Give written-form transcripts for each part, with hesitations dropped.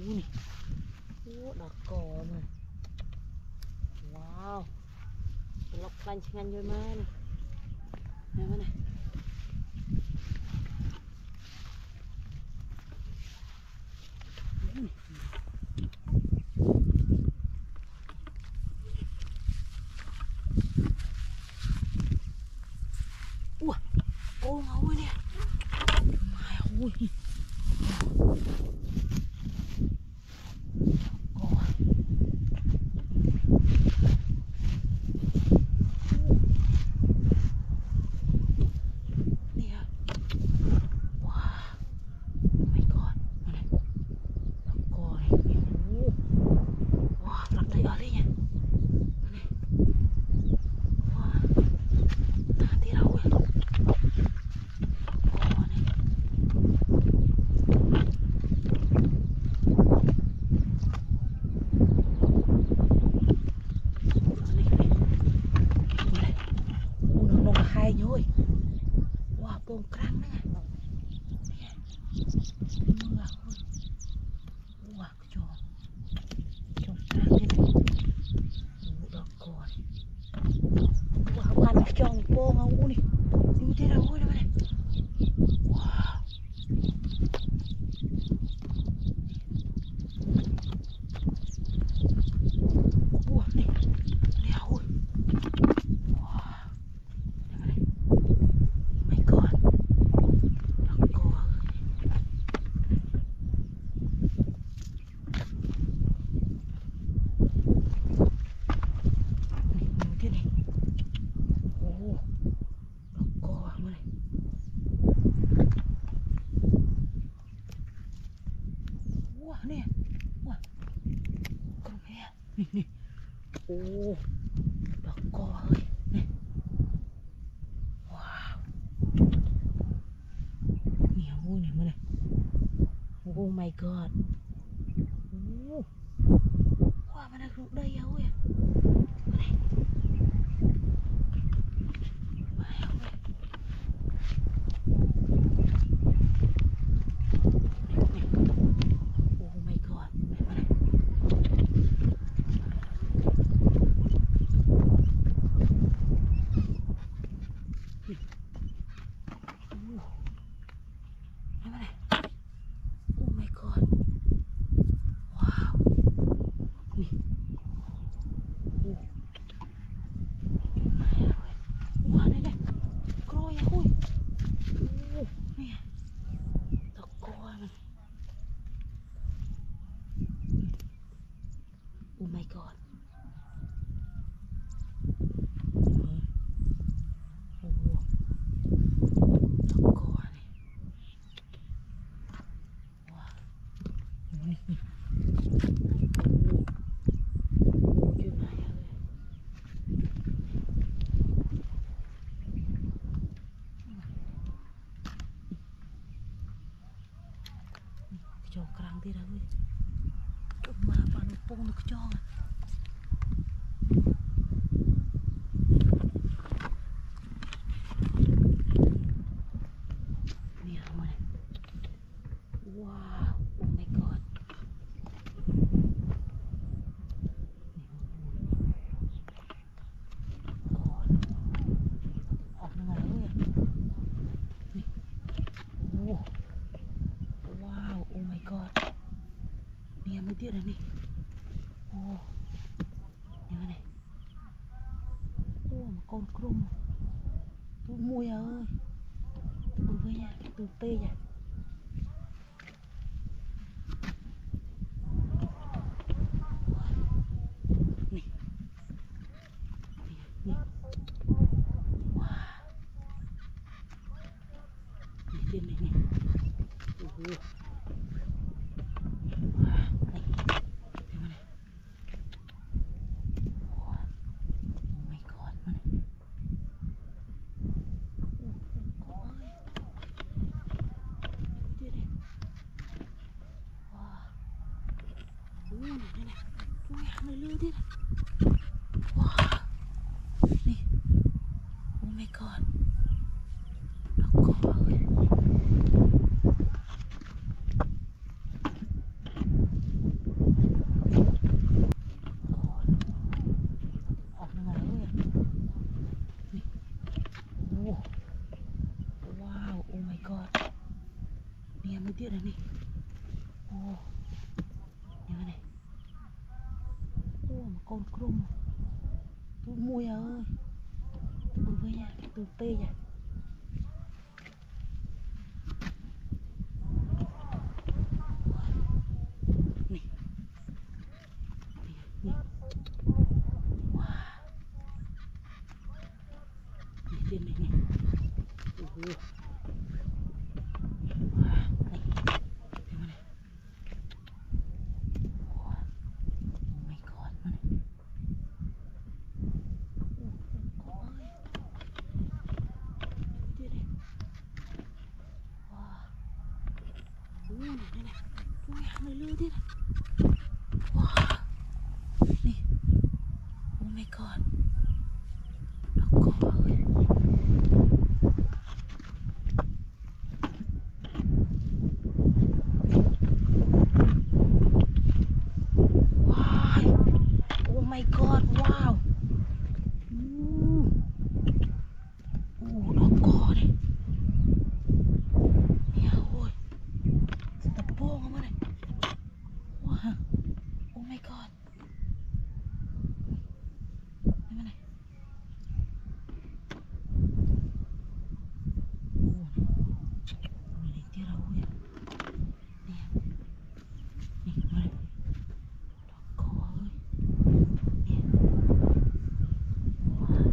นี่โอ้ดอกกอมาว้าวล็อกกลันชันเยอะมากนี่ไหนวะเนี่ยอ้วโกงเอาไว้เนี่ยมาโอ้ยโป่งกลางนะว้าวจอมกลางนี่ดอกกอนว้าววันจองโป่งเอานี่ดูที่เราได้ไหมว้าวว้าวนี่เอานี่ว้ากรงแม่นี่โอ้ดอกกอเลยนี่ว้าวนี่โอ้นี่มาเลยโอ้ my god โอ้ว้ามันน่ารู้ได้ยังเว้ยมาเลยมาเอาเว้ยโอ้ my god มาเลยโอ้ my god โอ้ดอกกอนี่ว้าวนี่โอ้จุดไหนเลยจอกกลางที่เราเลยมาปานโป่งนกจองนี่เอามาว้าวโอ้ my god ออกมาแล้วเลยนี่โอ้ว้าวโอ้ my god เนี่ยไม่เตี้ยเลยนี่โอ้นี่มาเลยโอ้มาcon crum tôi mui ơi tôi với nha tôi tê nha nè nè wow nè trên này nè này lưu đi wow nè oh my god nó có ơi mới tiết này đi. Ô, nhìn này. Ô, một con crum. Tôi mui ơi. Tôi với nha, tôi tê nha. Nè. Nè. Wow. Nè, tiết này nè. Wow. Này này, ui, này lưa thế này. Wow, nè, oh my god, nó có ơi. Wow, oh my god, wow. Nó có này. Nè ôi, tập bông không này. Wow, oh my god. Đây này. Này tiết đâu ơi. Nè. Nè, này. Nó có ơi. Nè. Wow.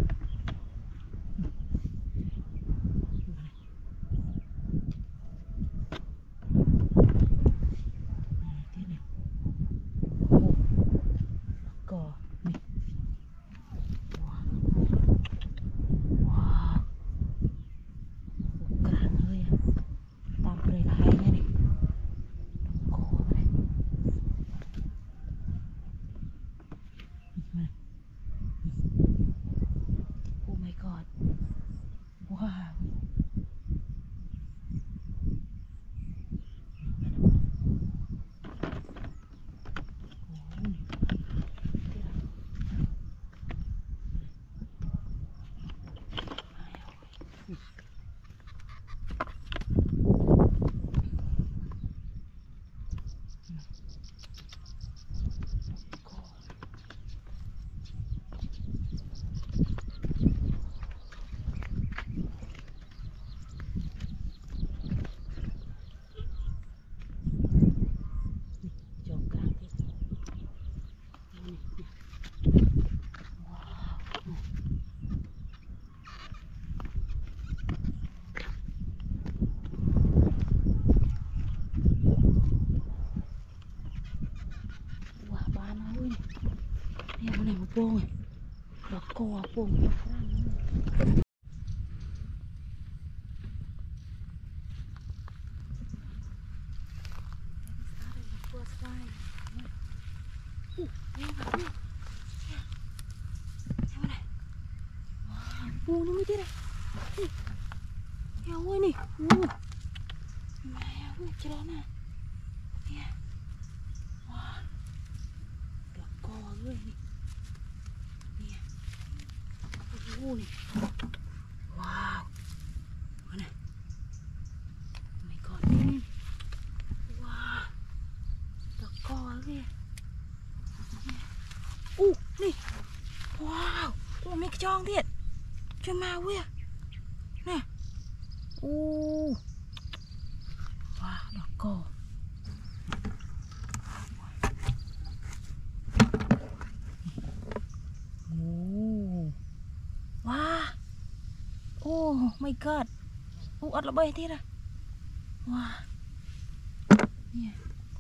Cỏ này. Wow. Wow. Keren ơi. Tampil lahirnya nih. Kok mana? Mana? Oh my god. Wow. Buông này, nó co buông. Buông nó mới thế này. Heo ơi nè. Mẹ ơi, chết nè. Nè. Wow. Nó co ơi nè. Ui. Wow. Mana? Oh my god. Wow. Tao co kìa. Nè. Wow. Mấy cái tròn thiệt. Cho mau kìa. Nè. Wow, nó co. Wow. Oh my god. Ọt là bay thế à. Wow. Nè.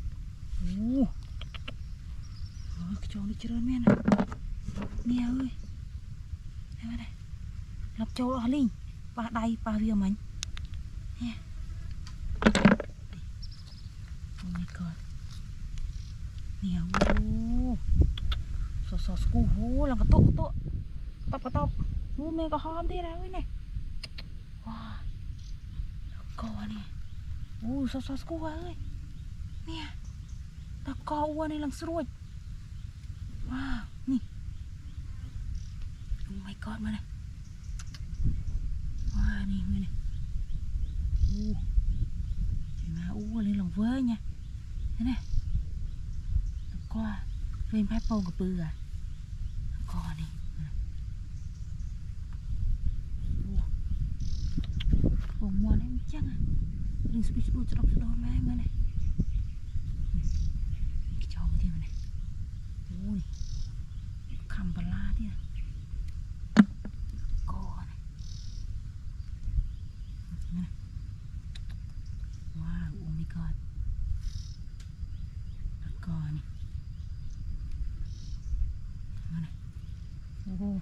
Cái tròn đi chơi men này. Nè ơi. Đây đây. Lập châu ở linh. Ba đây ba việc mình. Nè. Oh my god. Nè. Sò sku làm cái tụ. Tập. Mẹ có hòm thế nào này. Wow. Co nè. Sò sku ơi. Nè. Ta co ua này làm sruột. Wow, nè. Oh my god mà này. Wow, nè này. Mà ua lên lên phái phong của bư à cò này vùng mòn em chắc à đừng speech bút cho đọc cho đôi mai mà này cái chó cái này ui khăm bà la đi à cò này wow oh my god cò này oh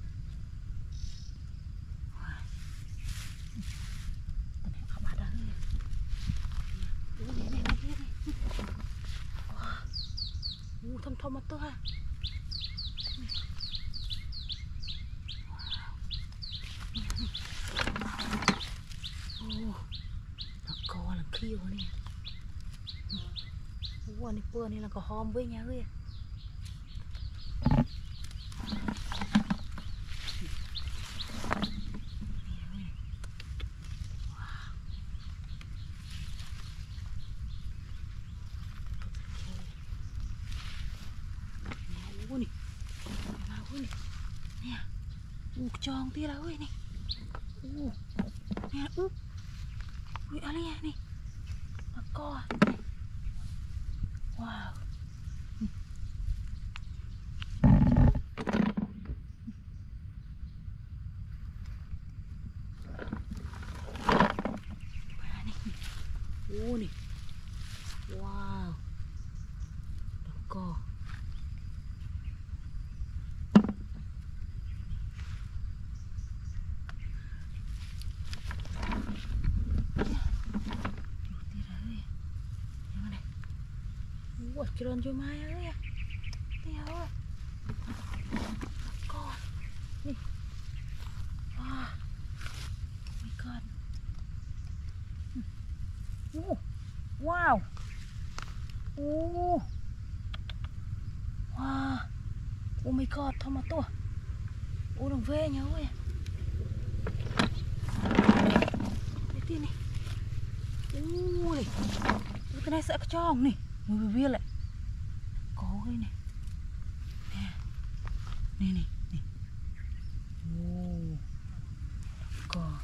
thâm thâm mà tôi ha nó co là kêu nè này bữa này là có hòm với nhà ơi tròn tia đâu ơi này nè ui ở đây này nó co wow này wow nó co keren cuma ya ya nih kok nih wah oh my god wow wow oh my god tomato đừng về nhớ ơi cái tiền này ui cái này sẽ cho ông này người viên lại có cái này nè này cò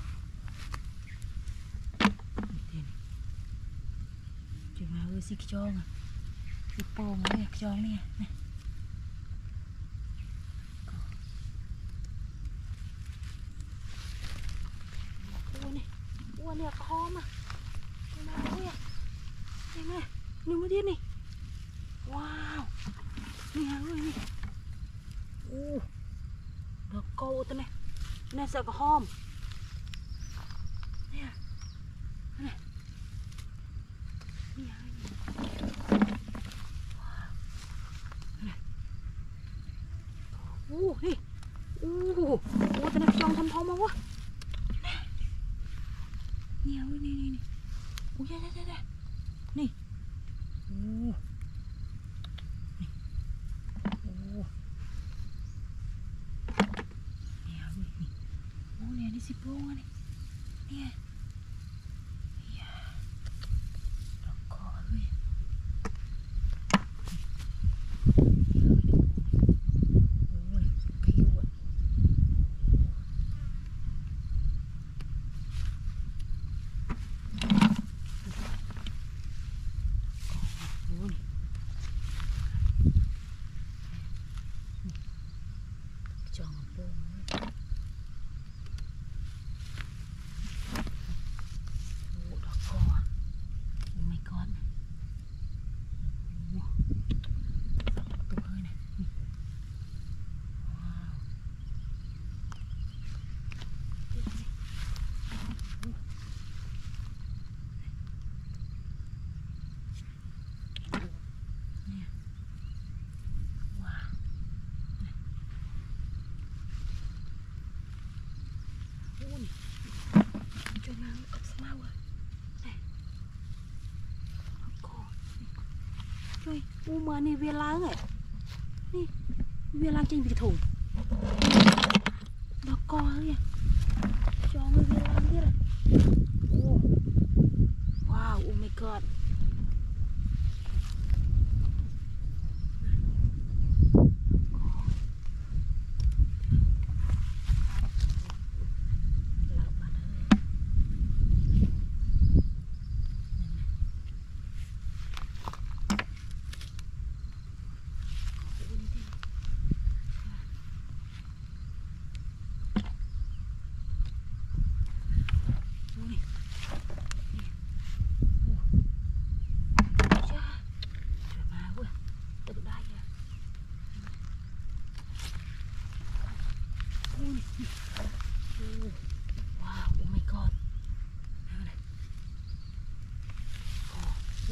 chuyện mà ơi xịt cho à xịt bông này cho nè nè ua này có hóm à cái nào ơi nè đừng có điên này wow nè ơi nè được câu tên này sẽ có hòm nè nè nè nè tên này trong thâm thông không quá nè ơi nè ui da nè nè si bunga nih nè iya rokok gue mà này viên láng này đi viên láng trên vị thủng nó co kìa cho người viên láng kia này wow oh my god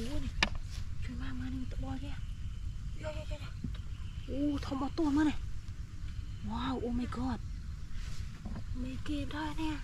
นี่ช่วยมานี่ตะบอยแกเยอะโอ้ทอมเอาตัวมาเนี่ยว้าวโอ้ my god ไม่เก็บได้เนี่ย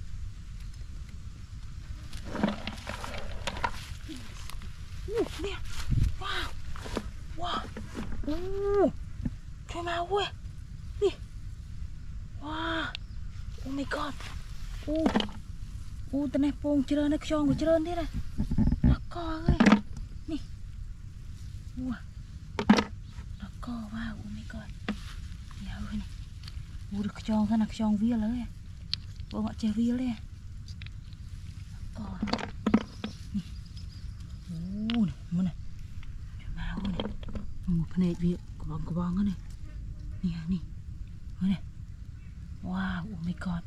เนี่ยว้าวโอ้ช่วยมาเว้ยนี่ว้าวโอ้ my god โอ้ตอนนี้โป่งเจริญนะช่องกูเจริญที่ไหนแล้วก็เลยนี่ว้าวแล้วก็ว้าวโอ้ my god เดี๋ยวนี่โอ้ดึกช่องขนาดช่องวิ่งเลยโอ้เหาะเจวิ่งเลยก็นี่โอ้นี่มันน่ะช่วยมาโอ้นี่โอ้พเนจวิ่งกระบองกันนี่นี่มันน่ะว้าวโอ้ my god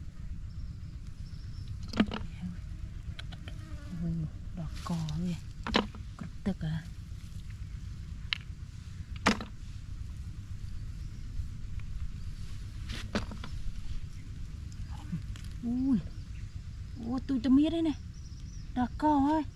ดอกกอเลยกรุบตึกอะโอ้ตัวจะมีได้เนี่ยดอกกอเฮ้ย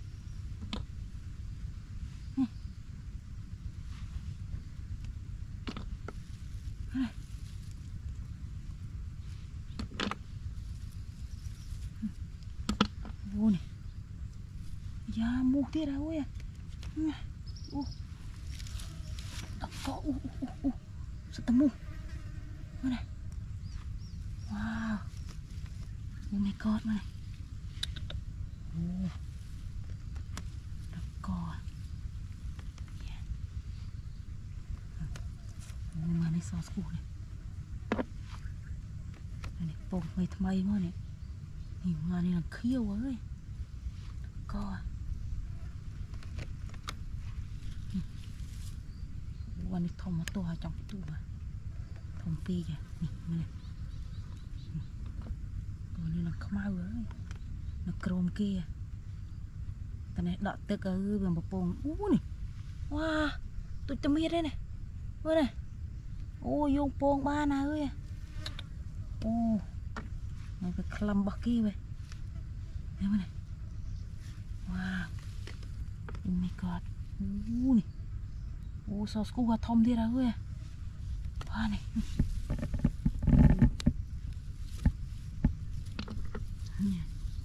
โอ้นี่ยามูที่เราเว้ยโอ้ดอกกอสตมูมาเลยว้าวโอ้ my god มาเลยโอ้ดอกกอโอ้มาในซอสกูเลยอันนี้ปงไปทำไมมั้งเนี่ยนี่มาในหลังเขี้ยวเว้ยก็วันนี้ทอมมาตัวจังตัวทอมปีแกนี่มาเลยตัวนี้นักขมาเว้ยนักโครมเกียตอนนี้ดอกตึกเป็นบะปงนี่ว้าตัวจะมีได้เนี่ยเว้ยเนี่ยโอ้ยงโปงบ้านนะเว้ยโอ้มันเป็นคลัมบักกี้เว้ยนี่มาเลยว้าวโอ้ my god นี่โอ้ซอสกูว่าทอมที่เราเว้ยว้านี่เนี่ย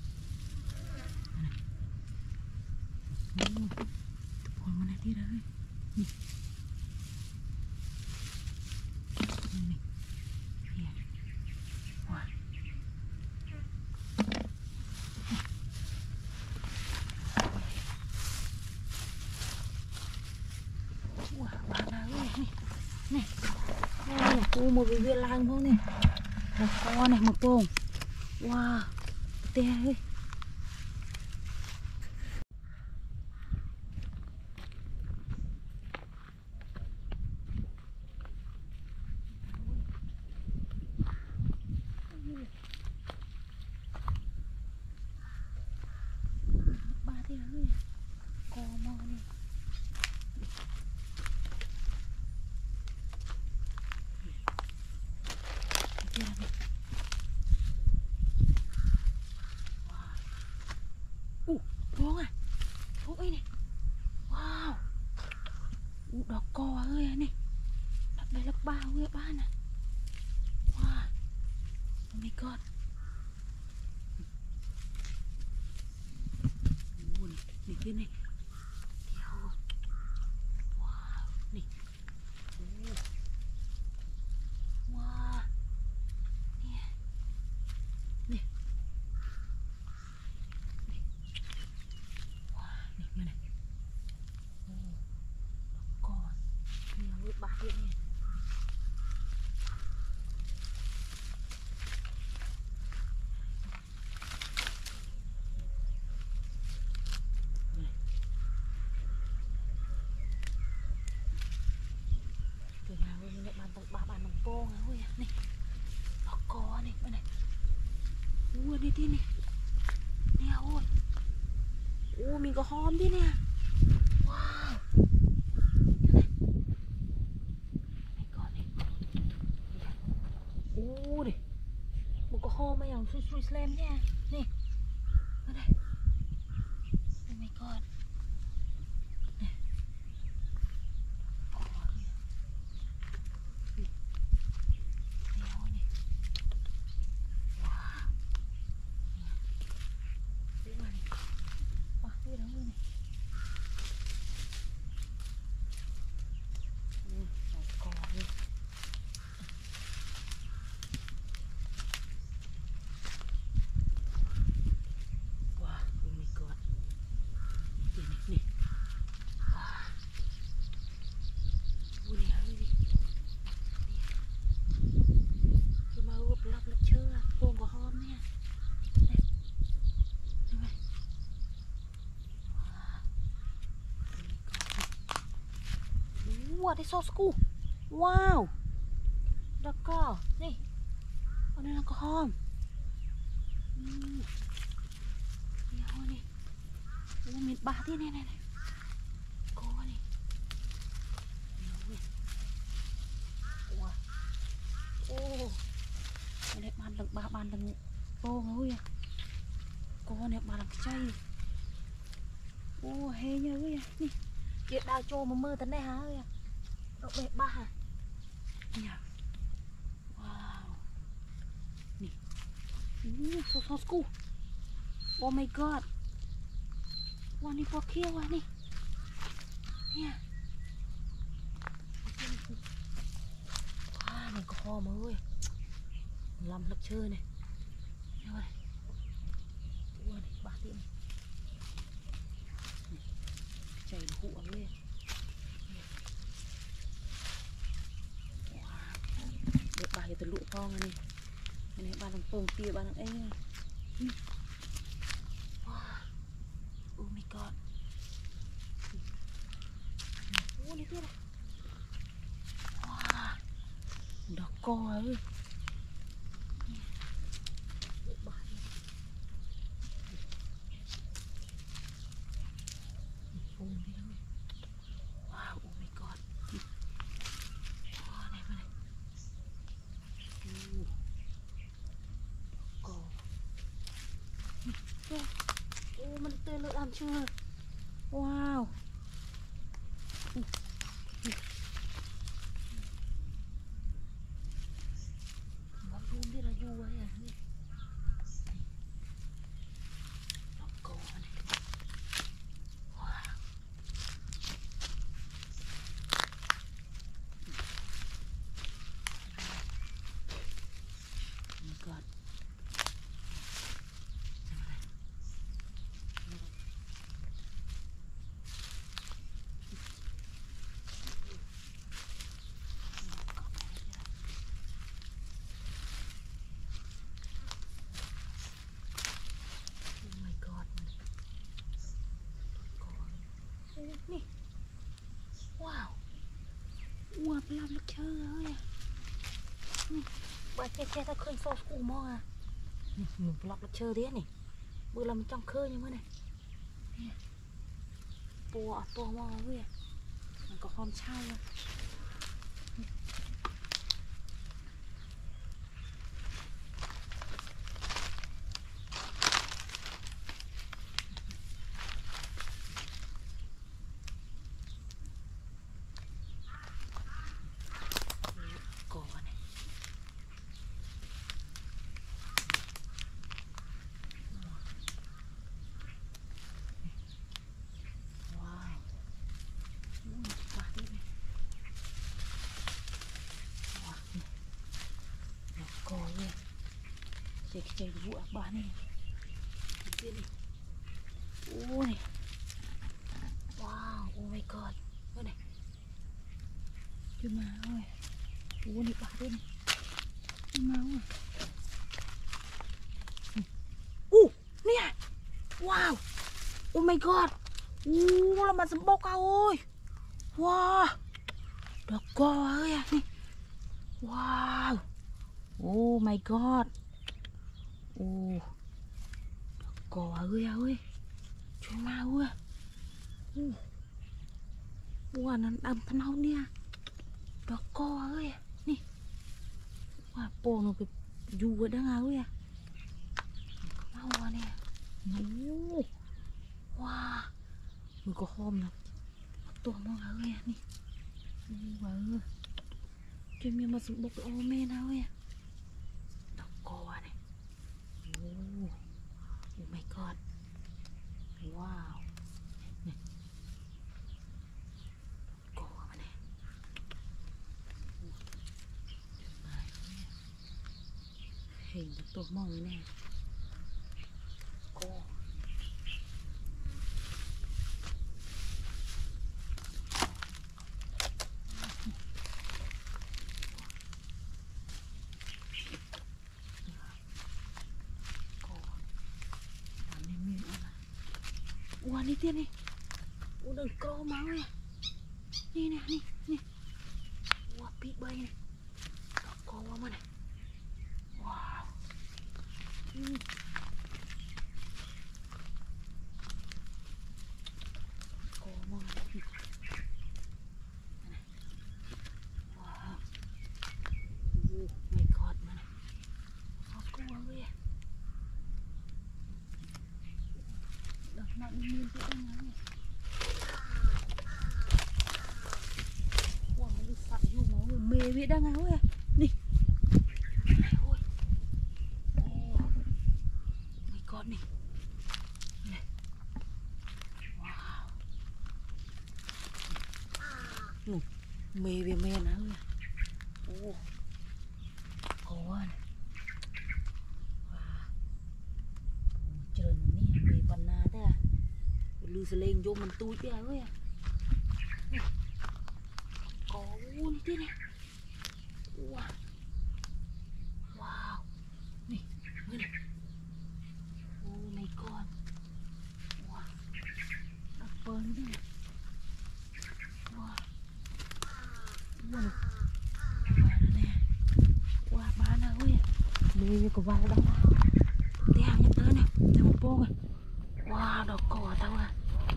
โอ้มันที่เราเว้ยนี่ว้าบ้านเราเว้ยนี่โอ้มาเวียนลางพวกนี่ดอกคอนี่มาโป่งว้าเต้เฮ้ยบ้าที่เราเฮ้ยกอมอนี่พวงอ่ะพวงไอ้นี่ว้าวดอกกอเอ้ยนี่ดักได้ลักบ้าเว้ยบ้านน่ะว้าวโอ้ my god โอ้นี่ที่นี่เดี๋ยวว้าวนี่โอ้ว้าวเนี่ยนี่ว้าวนี่มาเนี่ยโอ้ดอกกอเนี่ยเว้ยบ้าเว้ยเนี่ยบ้านน้องโป้งเว้ยนี่ดอกกอนี่มาเนี่ยโอ้นี่ที่นี่เนี่ยโอ้ยโอ้มีกระหอมที่เนี่ยว้าวนี่ก่อนนี่โอ้ดิมันก็หอมมาอย่างสุดๆแสลมเนี่ยนี่มาเลยโอ้ my god đây so school. Wow. Đó có. Nè. Ở đây là có hòm. Nè thôi nè. Ủa mình ba thế này này này. Có nè. Ủa. Ô. Cái này bàn đằng ba bàn đằng ô ngồi à. Có nè bàn đằng chay. Ô hê nhớ ơi à. Nè. Chuyện đào trô mà mơ tấn này hả ơi à. Độ bể ba hả. Nè. Wow. Nè. So school. Oh my god. One đi qua kia qua đi. Nè. Này có kho mà ơi. Làm lực chơi này. Nè ơi. Ua này, ba tiệm này. Chảy nó hụ ở đây. Wow. Được bà thì tôi lụa con này. Cái này ba thằng tôm kia ba thằng ấy này. Wow. Oh my god. Ua này kia này. Wow. Đó co ơi. Wow, oh my god. Wow, này này. Cô. Ô, mình tê lợi làm chưa? Wow. Món luôn biết là du ấy à. Cô này. Wow. Oh my god. Nè. Wow. Wow, làm lực chơi ơi à. Bà che ta khơi so school mò à. Mình làm lực chơi thế này. Bữa làm trong khơi như thế này. To mò ơi à. Mình có con trai à. Chạy vụ bà này. Ôi này. Wow, oh my god. Ôi này. Chứ mà ơi. Ôi này bà đây này. Chứ mà ơi. Nè. Wow. Oh my god. Là mà sấm bốc cao ơi. Wow. Được co ơi à. Nè. Wow. Oh my god. Cò ơi. Chú ma ơi. Nó đâm thân hông đi à. Đó cò ơi. Nè. Wow, bồ nó cái dù ở đằng ơi à. Mau nè. Wow. Người có hôm nè. Tổ mong ơi à. Nè. Wow. Chứ mình mà sụp bốc ô mê nào ơi à. Đó cò này. Oh my god. Wow. Nè. Cô mà nè. Hình được tổ mong nè. Cô. Ủa đi tiên đi. Ủa đừng có máu nè. Nè nè nè. Wow, big bay này. Có quá mà này. Wow. Có mà. Wow. Oh my god mà này. Có quá ghê. Đợt nào đi miên cái anh này. Wow, nó đi sạch vô máu mê vậy đang áo kìa. Nè. Ôi. Oh my god nè. Wow. Mê về mê áo kìa. Oh. Có quá này. Wow. Trời nè mê phần nào thế à. Lưu sẽ lên vô mình túi cái áo kìa. Có luôn thế này. Wow. Wow. Nè, nghe này. Oh my god. Wow. Đập bơn thế này. Wow. Wow. Wow nè. Wow, bán nào ơi. Mê có vào đâu. Thế hàng nhất tới nè. Để một bông rồi. Wow, đỏ cỏ tao à.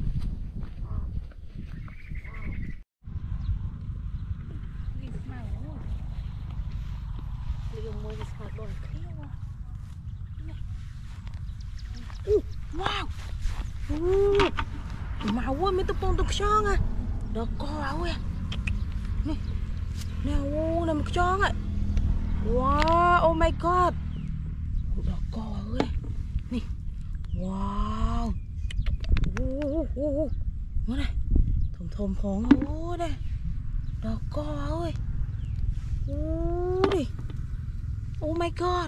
Wow. Màu quá mấy tụi bông tụi son à. Đỏ cỏ ơi. Nè. Nè ô nè một son à. Wow, oh my god. Đỏ cỏ ơi. Nè. Wow. Nó này. Thùng thùng phóng ô nè. Đỏ cỏ ơi. Đi. Oh my god.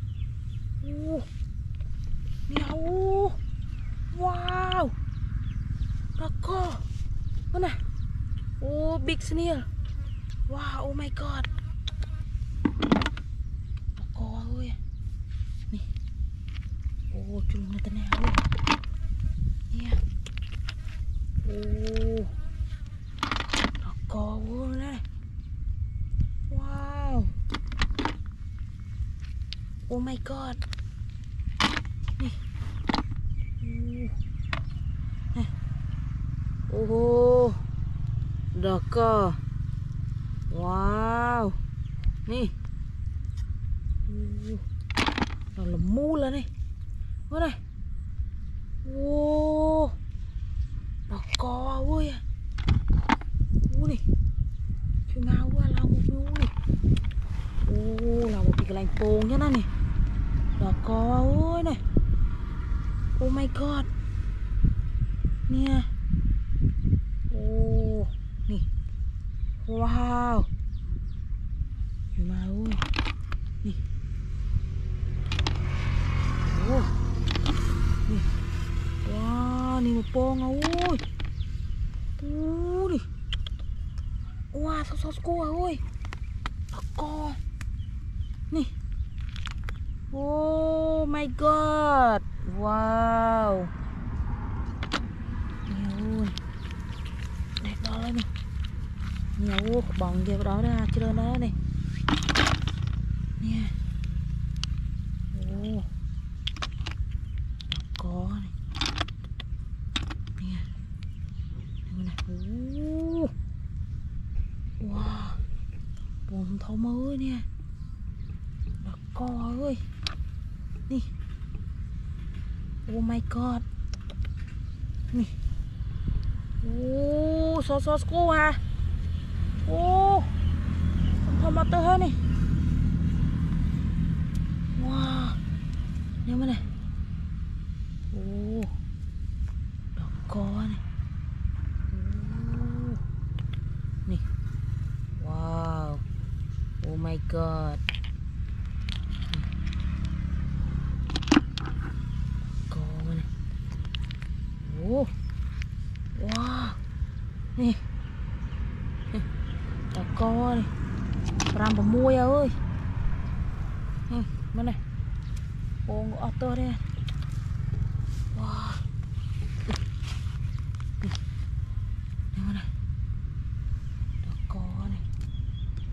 Wow. Wow. Đỏ cỏ. Nó này. Oh, big snail. Wow, oh my god. Đỏ cỏ ơi. Nè. Oh, chung nó tên nào ơi. Nè. Oh. Đỏ cỏ ơi này. Wow. Oh my god. Nè. Nè. Oh. Đỏ cỏ. Wow. Nè. Đó là mu lên này. Đó này. Wow. Đỏ cỏ ơi. Nè. Chú nào quá lao một nụ nè. Là một cái lành pồn nhá nè. Đỏ cỏ ơi này. Oh my god. Nè. Nè. Wow. Chú nào ơi. Nè. Nè. Wow, nè một pồn ơi. Nè. Wow, sao cô ơi. Đỏ cỏ. Nè. Oh my god. Wow. Nè. Đẹp đó lên nè. Nhiều bồng kia đó ra chứ đó nè. Nè. Đỏ cỏ này. Nè. Này. Wow. Buồn thấu mới nè. Đỏ cỏ ơi. Nè. Oh my god. Nè. So cô à. Không mà tơ hết này. Wow. Nhưng mà này. Đỏ cỏ này. Nè. Wow. Oh my god. Cỏ này. Wow. Nè. Đỏ cỏ này. Ram vào môi ơi. Mà này. Ngộ otter đây. Wow. Đây mà này. Đỏ cỏ này.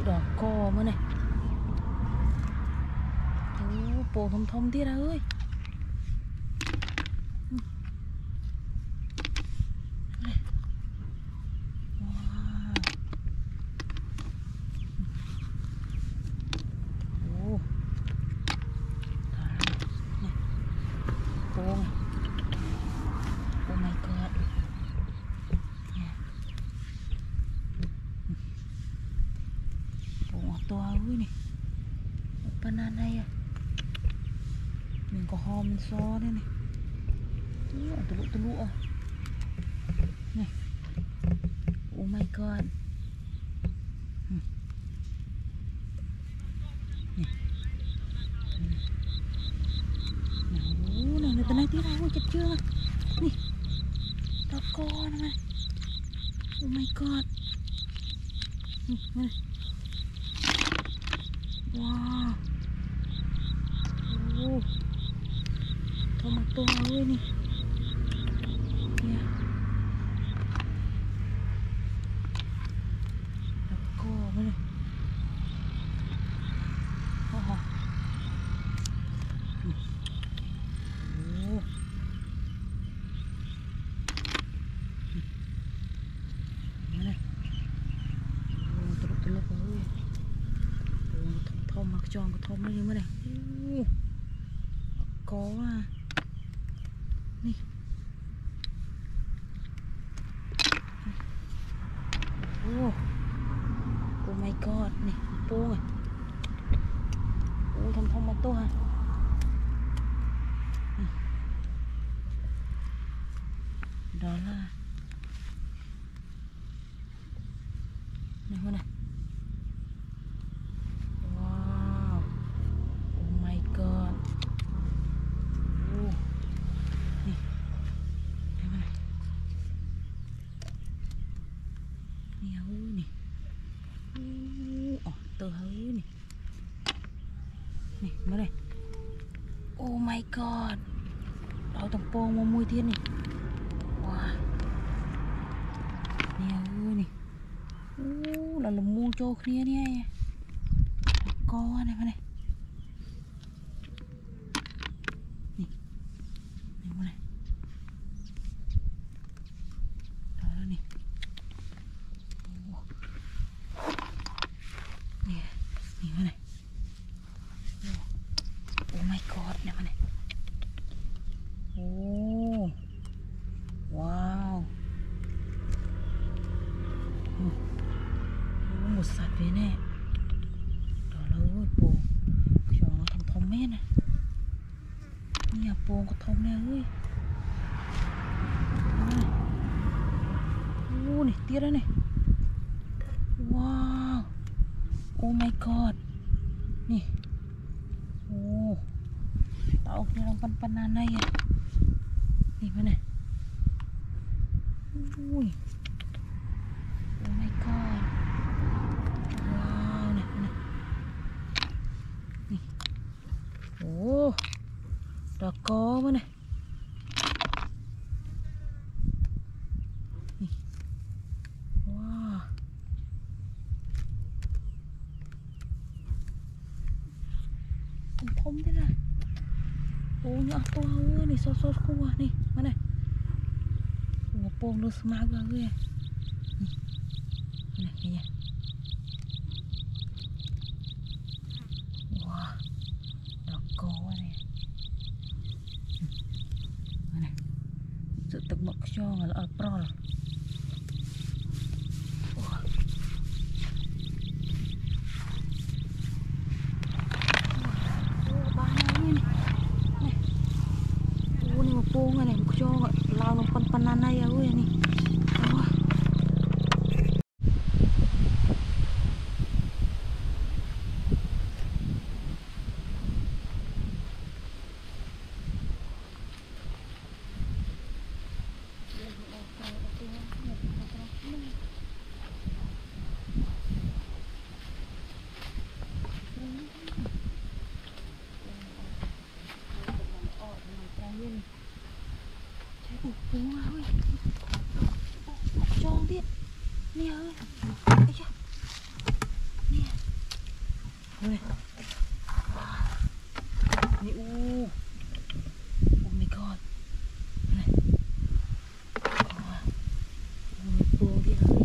ดอกกอมาเนี่ยโอ้โป่งทมๆที่ละเอ้ยว้าวโอ้ตายเนี่ยโป่งโอ้ my god เนี่ยโป่งออกตัวเอ้ยนี่ปานานไงอ่ะหนึ่งก็หอมซอเนี่ยนี่ตะลุอ่ะนี่โอ้ my god นี่โอ้นี่ในตะไนที่เราจะเจอนี่ตะกอนะมันโอ้ my god นี่มาว้าวโอ้ทำมาตัวเลยนี่เนี่ยตะกอมาเลยโอ้โหโอ้มาเลยโอ้ตลกเลยโอ้ทอมมากระจองกระทอมเลยมาเลยโอ้กอว่ะนี่โอ้โอ้ my god นี่โป้งโอ้ทอมมาตัวดอลลาร์นี่มาเลยว้าวโอ้ my god โอ้นี่นี่มาเลยนี่เอานี่อ๋อเตอเฮ้ยนี่นี่มาเลยโอ้ my god เราต้องโป่งมามุยเทียนนี่ว้านี่เอานี่โอ้เราละมูโจเคลียเนี่ยก้อนอะไรมาเลยนี่นี่มาเลยเอาแล้วนี่โอ้นี่นี่มาเลยโอ้ my god เนี่ยมาเลยโอ้ว้าวโอ้หมดสัตว์ไปแน่ต่อเลยโป่งจองทอมแม่น่ะเนี่ยโป่งก็ทอมแน่เฮ้ยโอ้นี่เตี้ยแล้วนี่ว้าวโอ้ my god นี่โอ้เต่าเนี่ยลองปันนานได้อ่ะนี่มาเนี่ยอุ้ยโอ้ my god ว้าวเนี่ยนี่โอ้ดอกกอมาเนี่ยนี่ว้าวทมได้ละโอ้นี่เอาตัวเอ้ยนี่โซกูอ่ะนี่มาเนี่ยโอ้โป่งดูสมาร์ทเลยนี่นี่ว้าวดอกกอเนี่ยมาเนี่ยจะตึกหมกช่องแล้วเอาปลอโป่งอะไรมุกจองเราลงปันนานในเอ้ยนี่ Ui. Này, oh my god. Này. Buông đi rồi.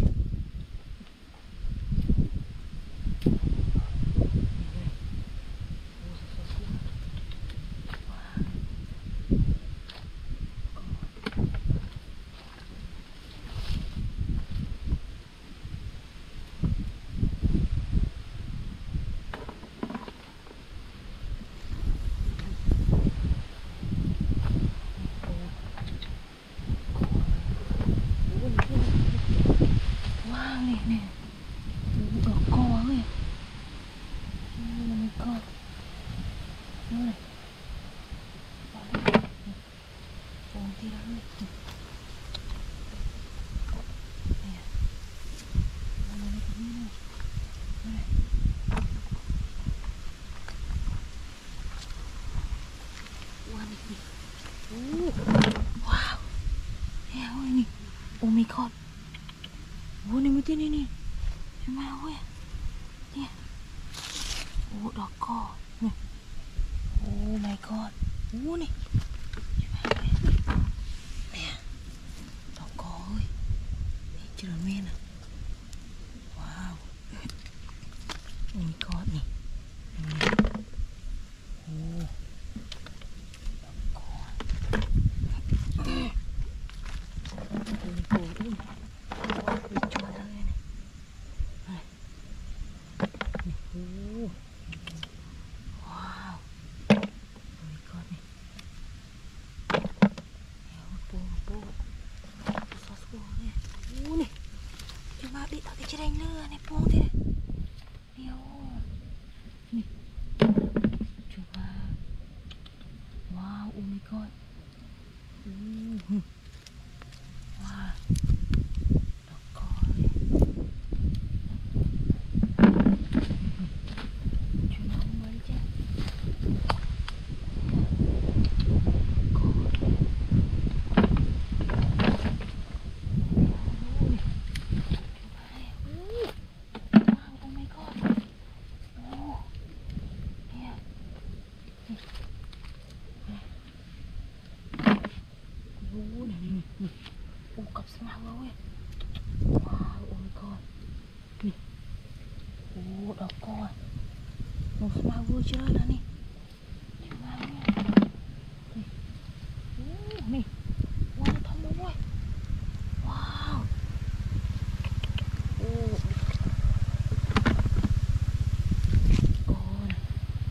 Wow. Yeah, ini. Oh my god. Oh, ni mesti ni. Cuma apa ya? Ni. Oh, đỏ cò. Ni. Oh my god. Oh ni. Cuma apa ya? Nè. Đỏ cò ơi. Ni chưa là men à. Wow. Oh my god ni. Oh. Bị tao cái chiếc đánh lừa này buông thế này. Yêu. Nè. Chụp vào. Wow, oh my god. Wow. Đỏ cò này. Chuyện nó không mấy chứ. Cặp smile ơi. Wow, oh my god. Nè. Đỏ cò. Một smile vui chưa nè nè. Smile nè. Nè. Wow, nó thông bông ơi. Wow. Cò nè.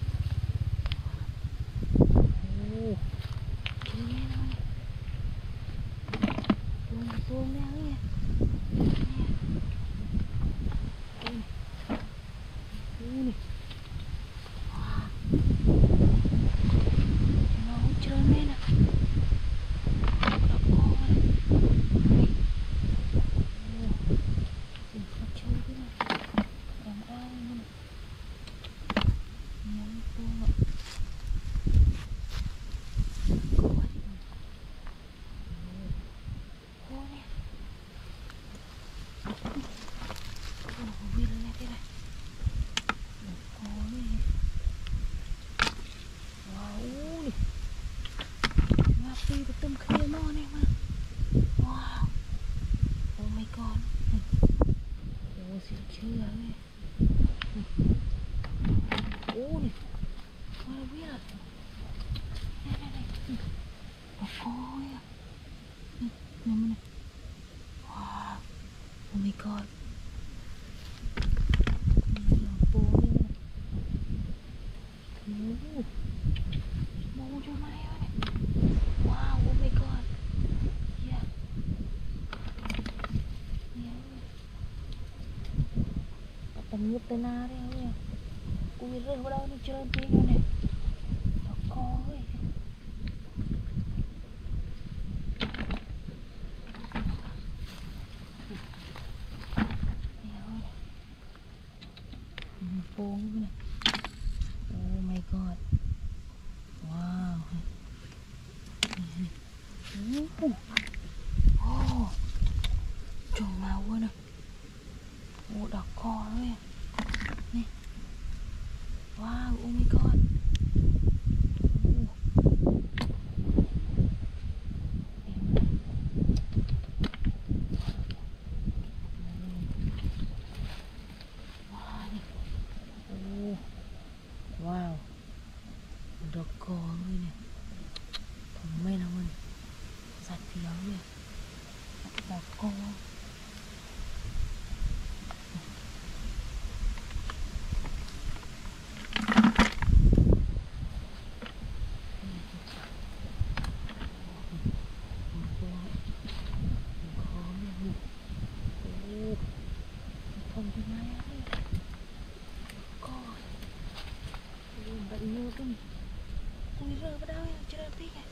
Buông ra nè. Nè. Wow. Nó không chơi mê nè. Đỏ cò nè. Đừng có chơi cái này. Làm ai nè. Nhắm buông ạ. Tâm khía mò này mà. Wow. Oh my god. Ủa xịt chưa này. Ủa này. Wow, weird. Này. Đỏ cò à. Nè này. Wow. Oh my god. Bố cho mày ơi. Wow, oh my god. Yeah. Tầm ngược tới na đấy không nhỉ? Ui rơi vào đâu nó chơi tiếng này. Đỏ cò ơi. Buông cái này. Oh my god. Wow. Oh. Tròn màu quá nè. Đỏ cò đấy. Nè. Wow, oh my god. Wow, udah gol ini. Pemain namun Satya ya. Udah gol. Không thì ngay ấy. Coi. Bệnh như cái không đi rơi vào đâu nha, chưa biết này.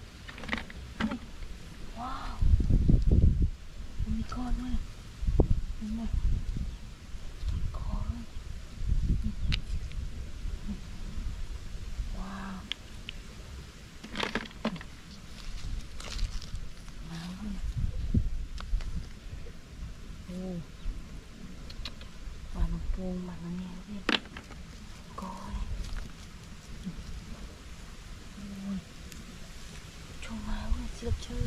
Wow. Oh my god luôn. Đúng rồi. Coi. Wow. Nào luôn. Oh. Và nó buông mà nó nghe lên. Coi. Ôi. Trông máu này, siêu chưa.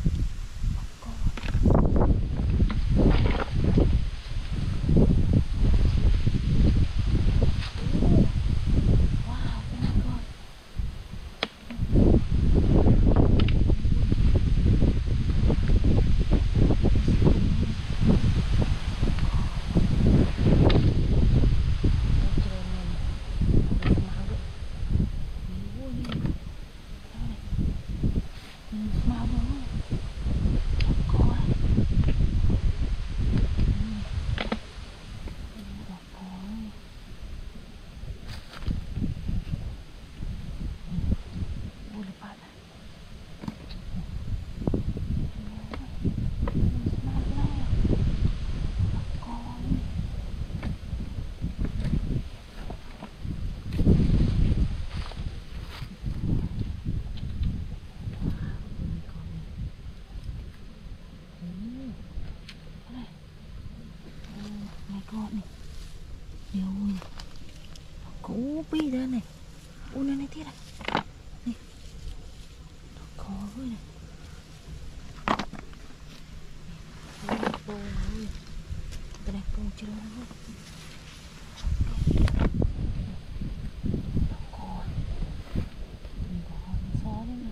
Kopi dah ni. Una ni tira. Ni. Kopi ni. Pong. Kena pong cerah ni. Kopi. Ni bahan besar ni.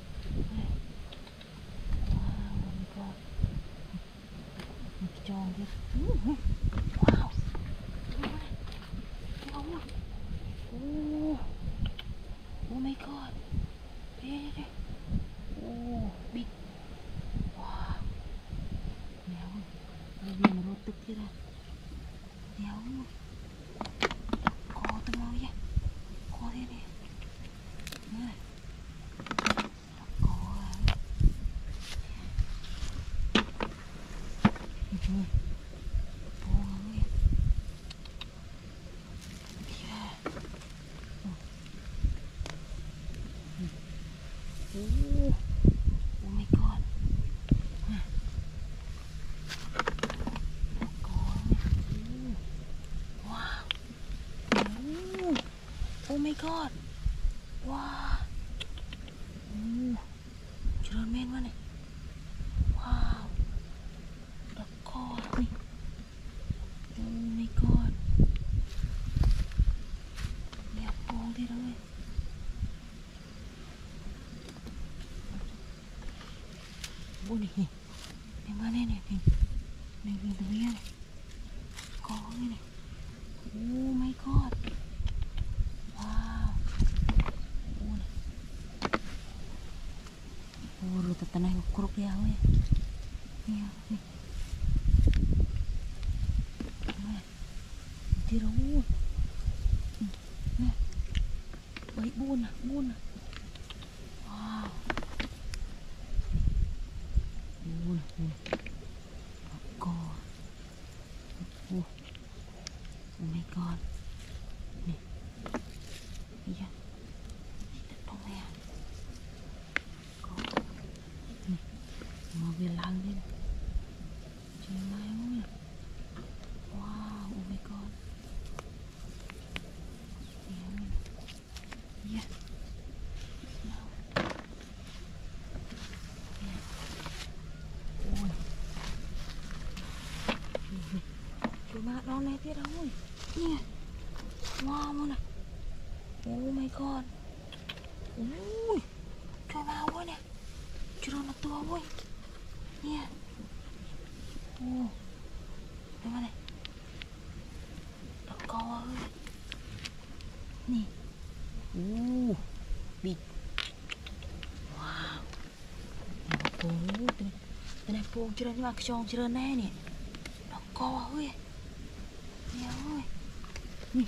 Wow, my god. Ni kejauh dia. Wow. Oh, oh my god. Oh, big. Wow. Nèo. Đây là một tức thế này. Nèo. Có tao mau vậy. Có thế này. Này. Có. Ôi. Ôi. Oh my god. Wow. Oh my god. Wow.ច្រើនមែនមកនេះ Wow. Đập co này. Oh my god. Đẹp cô thế đâu ơi. Ôi này. Này mà này này. Này về từ kia này. Có cái này. Oh my god. Wow. Oh này. Oh rồi tata này kuruk dia ơi. Nè, nè. Nè. Đi đâu. Nè. Bấy buôn à, buôn à. Wow. Buôn à, buôn. Cò. Oh my god. Nè. Đi ra. Trong này. Có. Nè. Mà về lăng lên. Trời mai ơi. Wow, oh my god. Nè. này tiết đâu nè, wow luôn này, oh my god, ui, trời vào quá nè, chưa đâu là to quá, nè, oh, đây mà này, đọc co ơi, nè, bịt, wow, cái này phô chưa nhưng mà cái tròn chưa nè nè, đọc co ơi, nè ơi, nè.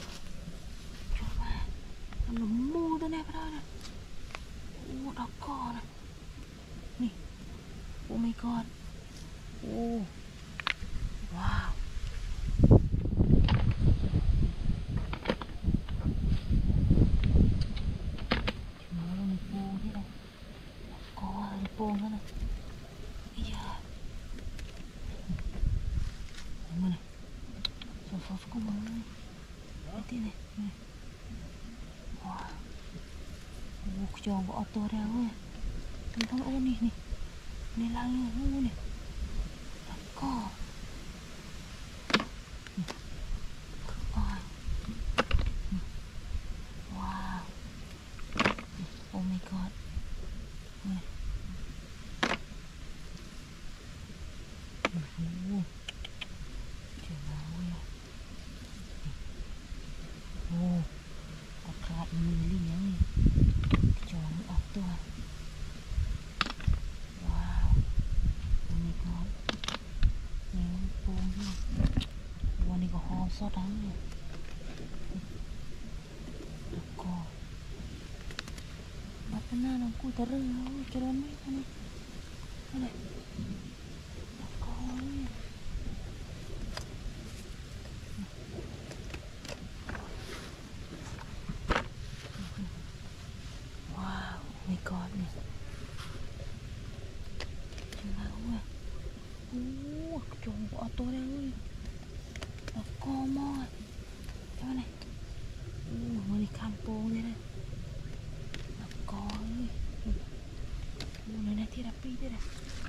Nó mua tôi nè phải nè, đọc co này, nè, oh my god, wow, nó là một bô thế này, đọc co là một bô nữa này, bây giờ, đây này, số của mình, cái thế này, wow. Tròn của auto ra ơi, mình không ôn nè, nè lăng nè, nè, đọc co, wow, oh my god, nè, trời ơi, có lại mình đi nhá nè, tròn auto, wow, oh my god, nè buông đi,วันนี้ก็หอมซอสทั้งเนี่ยแล้วก็มาเป็นหน้าน้องกูตะเรื่องแล้วจะร้อนไหมคะเนี่ยอะไรแล้วก็ว้าวไม่กอดเนี่ยจังแล้วเว้ยโอ้จงเอาตัวได้เว้ยแล้วก็มอดใช่ไหมเนี่ยมันนี่ข้ามโป่งเลยนะแล้วก็เลยในที่รับปีด้วยนะ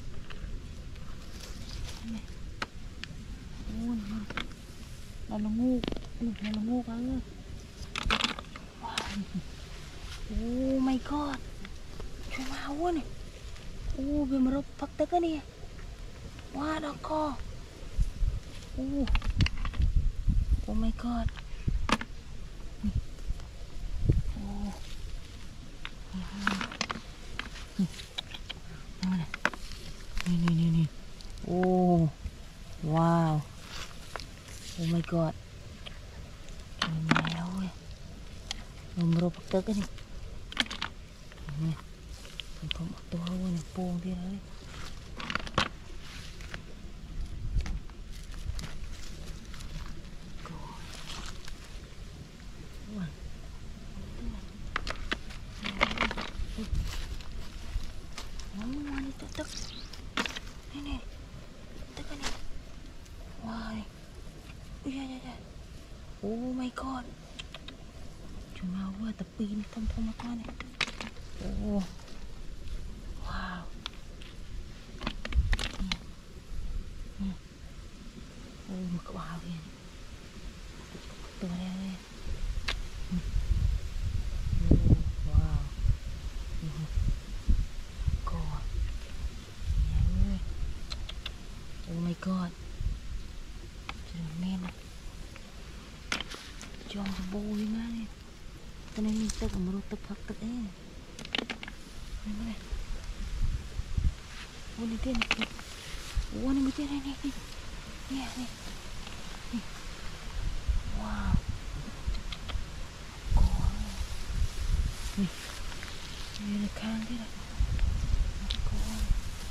ใช่ไหมเราละงูเราละงูกันเลยว้าวโอ้ไม่กอดช่วยมาเอาเนี่ยโอ้เบมรบพักเต็กนี่ว้าดอกคอโอ้โอ้ไม่กอดโอ้นี่โอ้ว้าวโอ้ my god มาแล้วเว้ยมันรบตึกกันนี่นี่มันทำตัวเว้ยโป่งที่เลยตึกนี่ตึกกันนี่ว้าวอุ้ยโอ้ my god จุมาว่าแต่ปีนทำมาก่อนเนี่ยโอ้ว้าวนี่โอ้มันก็ว้าวเลยตัวแรกเลยว้าวกอดเนี่ยโอ้ my god จะแม่นจองจะโบยมากเลยตอนนี้มีตึกมันรู้ตึกพักตึกเองนี่มาเลยโอ้นี่เต้นโอ้นี่มันเต้นอะไรนี่ว้าวกอดนี่ในข้างที่ละกอด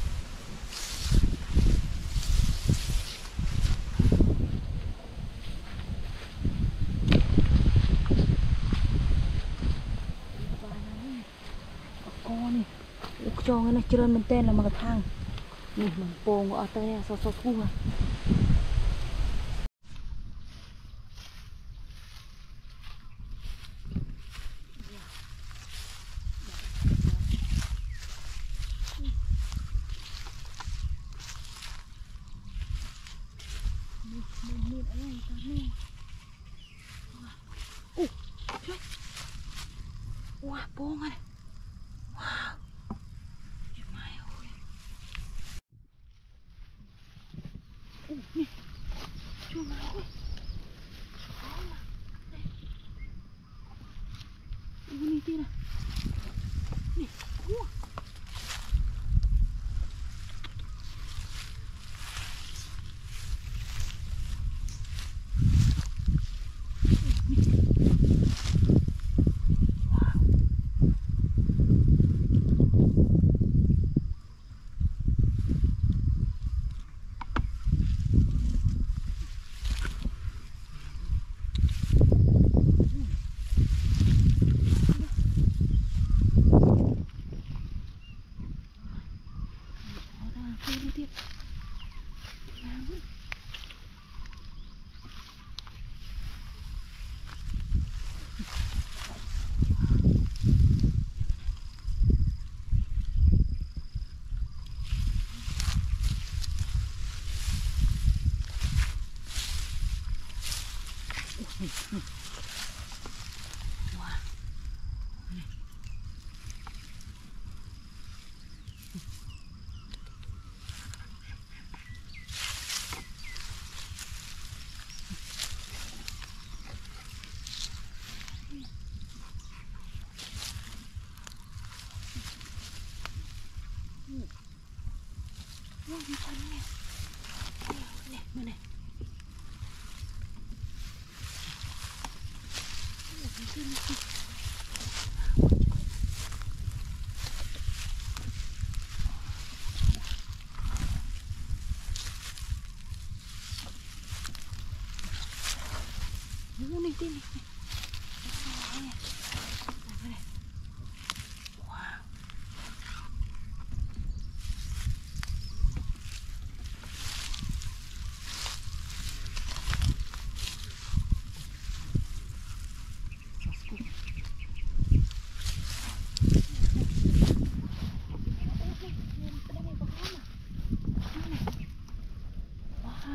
จองนะเจริญมันเต้นแล้วมันกระทั่งนี่มันโป่งเอาเต้นเนี่ยซอสกู้มืดอะไรตอนนี้โป้งอ่ะว้าวอยู่ไหนโอ้ยโอ้นี่ช่วยมาโอ้ยเอามาเนี่ยโอ้นี่ที่นะนี่โอ้ว้าวว้าวมีคนเนี่ยเนี่ยมาเนี่ยมีขึ้นมีขึ้นโอ้นี่ที่นี่เนี่ยมาเนี่ยว้าวว้าว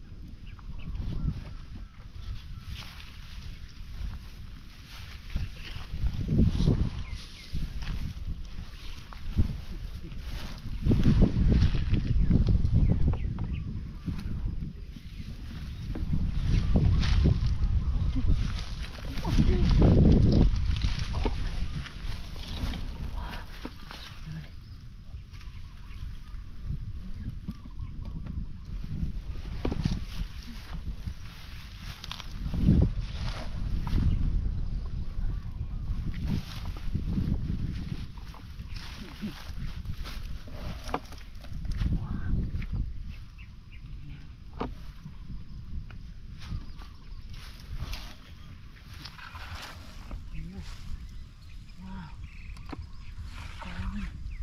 ว้าวโอ้ย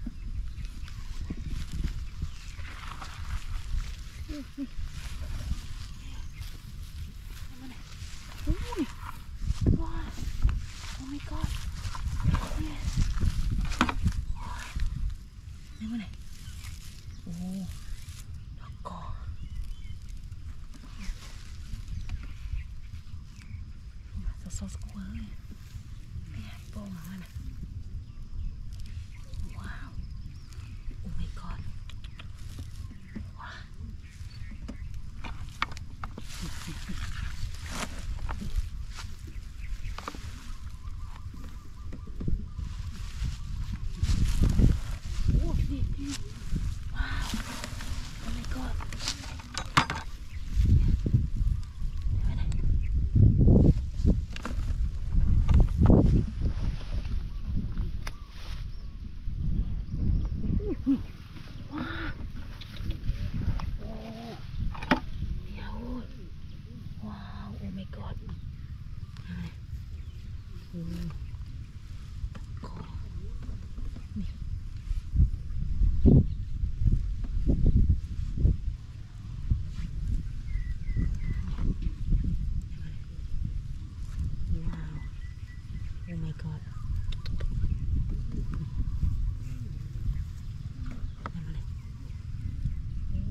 นี่นี่มาเนี่ยโอ้ยว้าวโอ้ my god เนี่ยนี่มาเนี่ยโอ้ดอกกอสดๆกว่าเลยเนี่ยโป้งมาเนี่ยว้าวโอ้ my god ว้าวโอ้นี่นี่ว้าวโอ้ my god เดี๋ยวนะว้าวโอ้เดี๋ยวว้าวโอ้ my god อะไรโอ้คอนี่ว้าวโอ้ my god นั่นมาเลยโอ้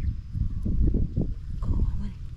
คอมาเลย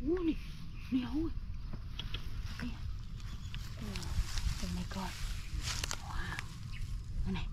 นี่นี่โอ้ยนี่โอ้ my god ว้าวนั่นไง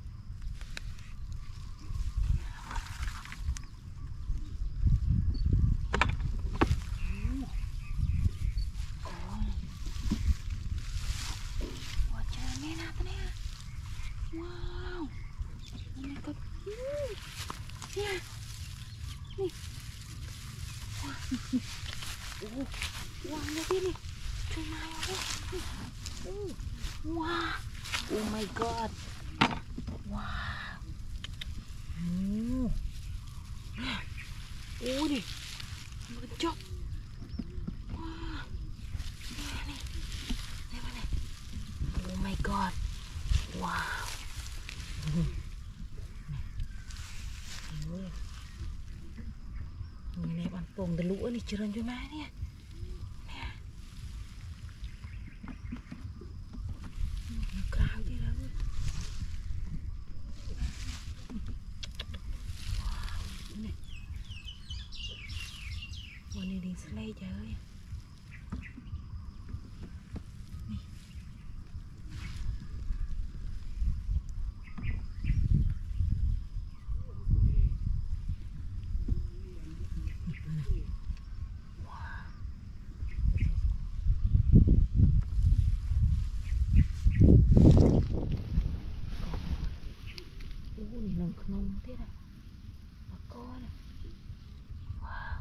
ว้าวโอ้ my god เนี่ยนี่ว้าวโอ้วางเลยพี่นี่ช่วยมาเอาโอ้ว้าวโอ้ my god ว้าวโอ้ดิมันจบว้าวนี่นี่มาเลยโอ้ my god ว้าวนี่บันโป่งตะลุนี่เจริญจุมาเนี่ยกลางที่แล้วว้าวนี่วันนี้ดิสเลย์เจอเนี่ยหนึ่งขนมที่ไหนแล้วก็เนี่ยว้าว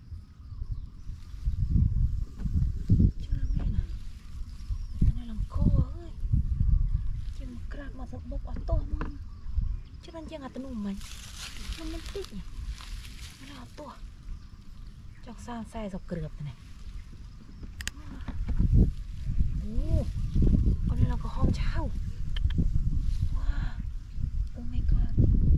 เชื่อไหมนะตอนนี้ลำคอเฮ้ยจิ้มกระดมาสักบกอัตโต้มึงเชื่อนั่นยังอัตโนมัติมันติดเนี่ยไม่ได้อัตโต้จากสร้างไส้สับเกลือบเนี่ยโอ้วันนี้เราก็ห้องเช่าว้าโอ้ my god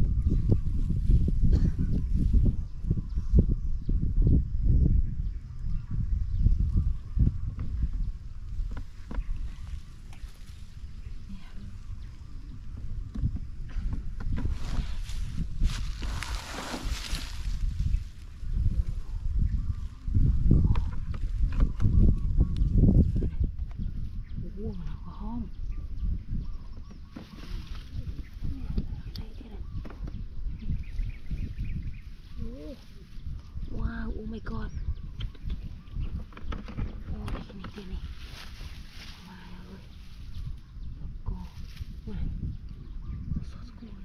wow oh my god โอ้ยนี่มาแล้วเลยแล้วก็มาซอสกู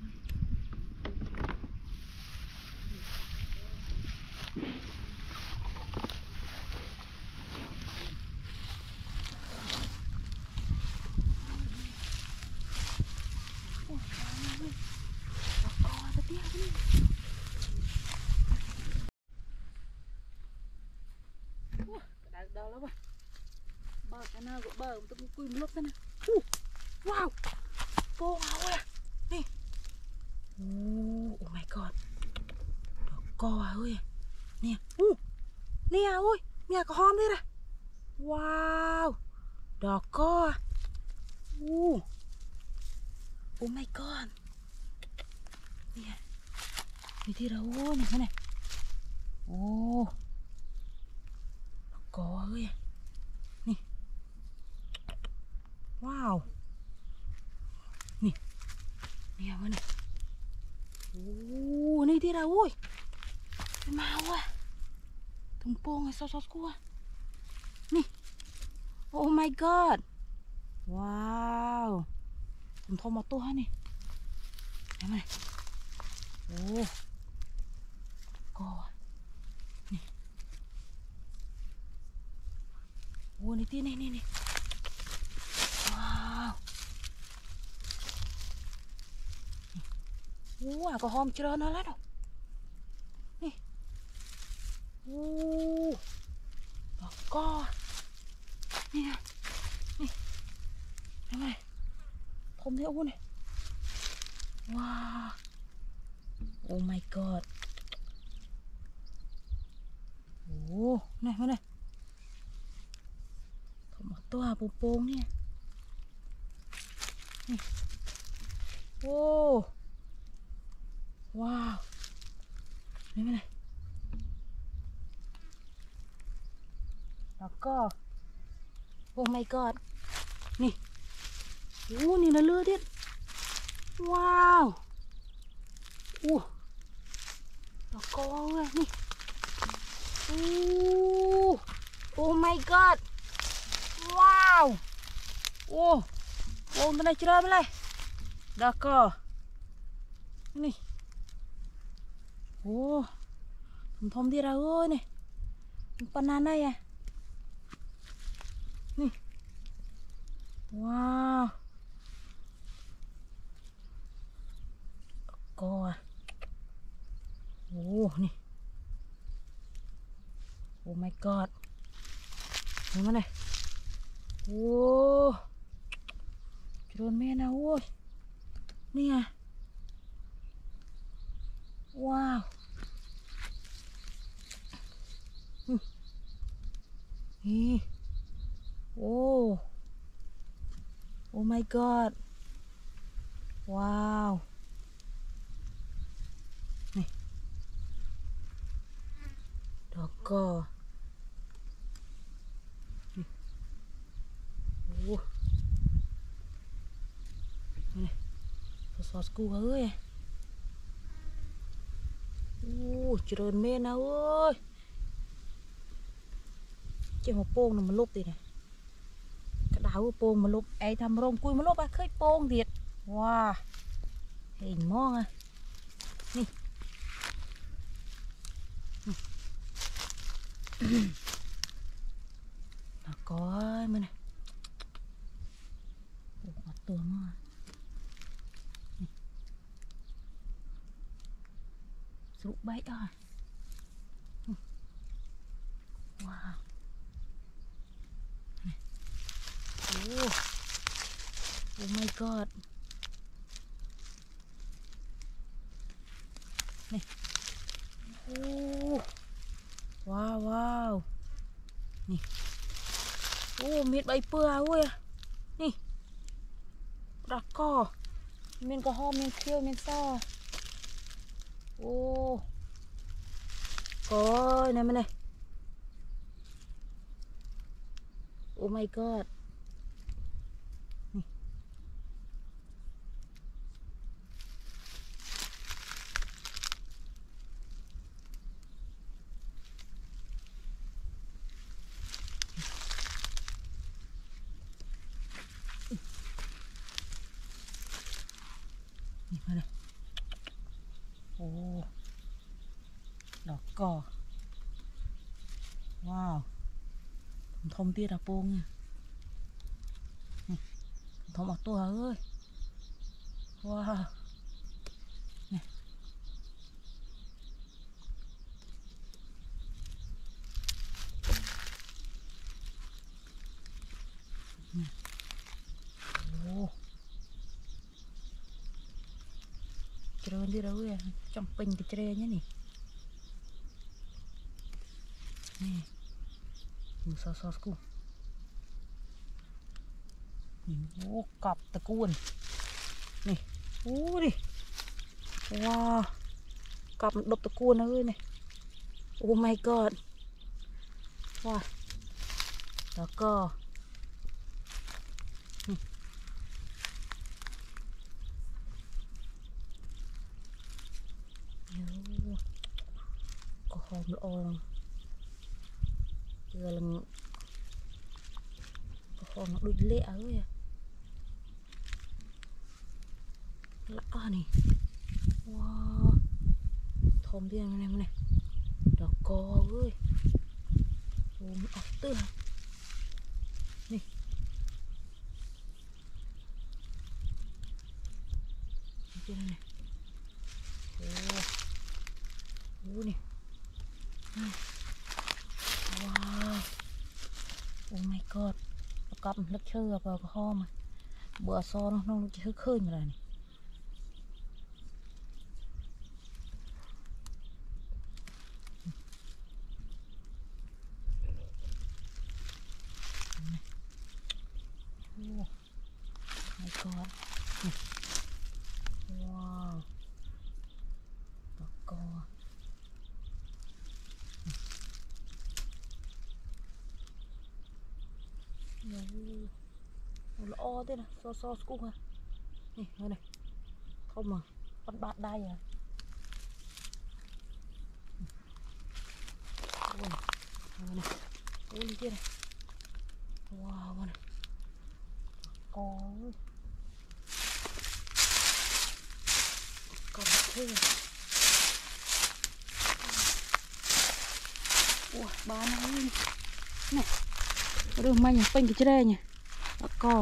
đau lắm bờ cái nào của bờ tôi cũng quỳ một lúc thế này wow cô ngáo à nè oh my god đỏ co ơi nè nè ôi mẹ có hôm thế này wow đỏ co oh my god nè đi thi đâu nè thế này có ơi nè wow nè nè bên này này thế nào ôi cái màu à thùng pô ngay sao cua nè oh my god wow thùng thô một tô nè em này co nè này tiên này wow có hôm chưa nó lát đâu nè đỏ co nè em này không thấy u này wow oh my god này mà này một toa bông bông nè wow này mà này ก็โอ้ my god นี่โอ้นี่นะเลือดดิว้าวโอ้ดอกก็เว้ยนี่โอ้โอ้ my god ว้าวโอ้โอ้ตัวไหนเจอมาเลยดอกก็นี่โอ้ทมที่เราเอ้ยนี่ปนานได้ยังนี่ว้าวก็โอ้นี่โอ้ my god เห็นไหมเนี่ยโอ้จะโดนแม่นะโอ้ยนี่ไงว้าวนี่โอ้โอ้ my god ว้าวนี่ดอกก็นี่โอ้นี่ซอสกูเฮ้ยโอ้เจริญเมนนะเว้ยเจ้าหัวโป่งน่ะมันลุบดิเนี่ยกระดาษโป่งมันลุบไอ้ทำโรงกุยมันลุบอะเคยโป่งเดียดว้าเห็นมองอะนี่แล้วก็มันน่ะโอ้เอาตัวมานี่สรุปใบอ่ะว้าวโอ้โอ้ my god นี่โอ้ว้าวว้าวนี่โอ้มีดใบเปื่อยเว้ยนี่ดักก็มีนกระหอบมีนเคี้ยวมีนซ่าโอ้ก้อยนี่มันเลยโอ้ my god นี่มาเลยโอ้ดอกก่อว้าวทมเตี้ยตะโปงนี่ทมออกตัวเอ้ยว้าวนี่โอ้เจริญที่เราเว้ยจำเป็นกับเจริญเนี่ยนี่นี่มือซอสกูนี่โอ้กับตะกูนนี่โอ้ดิว้าวกับดบตะกูนนะเอ้ยนี่โอ้ my god ว้าวแล้วก็ก็หอมละอองเจอลำก็หอมดุเละเอ้ยละอ่ะนี่ว้าวทอมเดียนมันเนี่ยดอกกอเว้ยโอ้มันออกเตื้อนี่เจอเนี่ยโอ้โหนี่ว้าวโอ้ my god ประกับลึกเชื่อเปล่าก็ห้อมเบื่อซอนน้องจะขึ้นอะไรนี่โอ้ my god ว้าวดอกกอ o thế này so cũng à này đây này không mà con bạn đây à ôi này ôi đi kia này wow này con thế này ủa ba này này đường may nhỉ phanh cái chơi nhỉ co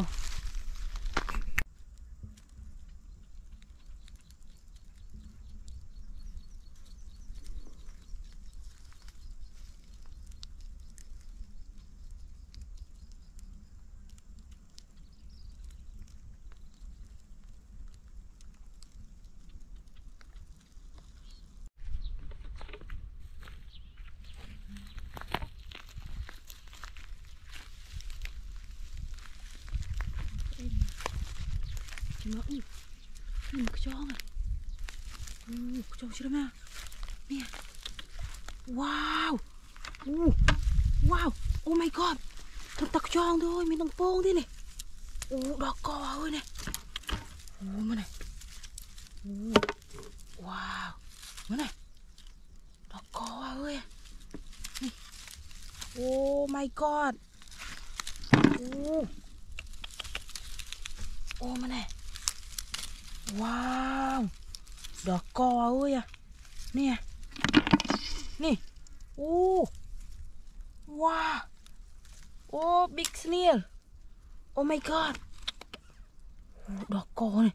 nó một cái chong này chong chưa đâu nè wow wow oh my god thật tặc chong thôi mình đang pong thế này đỏ cò ơi này mà này wow mà này đỏ cò ơi này oh my god mà này wow đỏ cò ơi à nè nè wow big snail oh my god đỏ cò này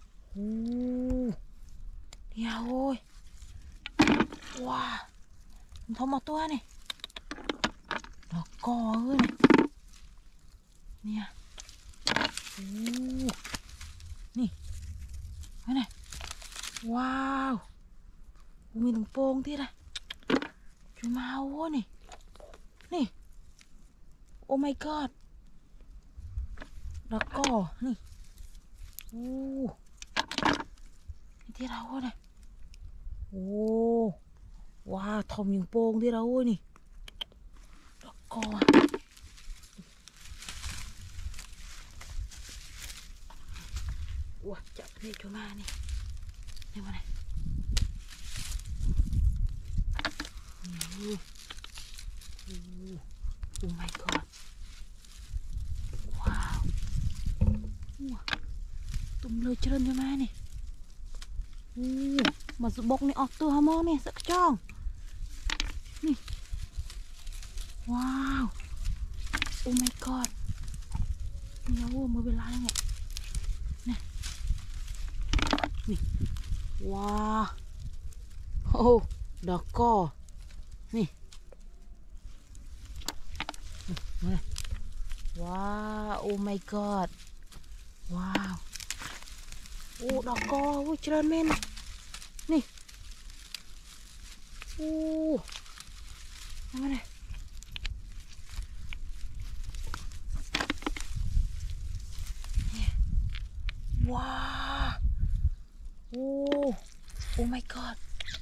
nè ôi wow thông một tua này đỏ cò ơi này nè nè cái này wow mình đồng pong thế này chú mau quá nè nè oh my god đỏ cò nè thế đâu quá này wow thòng những pong thế đâu ơi nè đỏ cò wow chậm đi cho ma nè đây mà này oh my god wow tụm lơi trơn cho ma nè mà sự bốc này ọt từ hàm nè sợ tròn nè wow oh my god nhiều mới bên lại này nè nè wow đỏ cò nè wow oh my god wow đỏ cò ui trơn men nè đây này wow oh my god